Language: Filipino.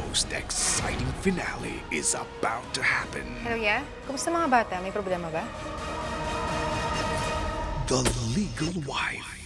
most exciting finale is about to happen. Hello, yeah? Kumusta mga bata? May problema ba? The Legal Wife.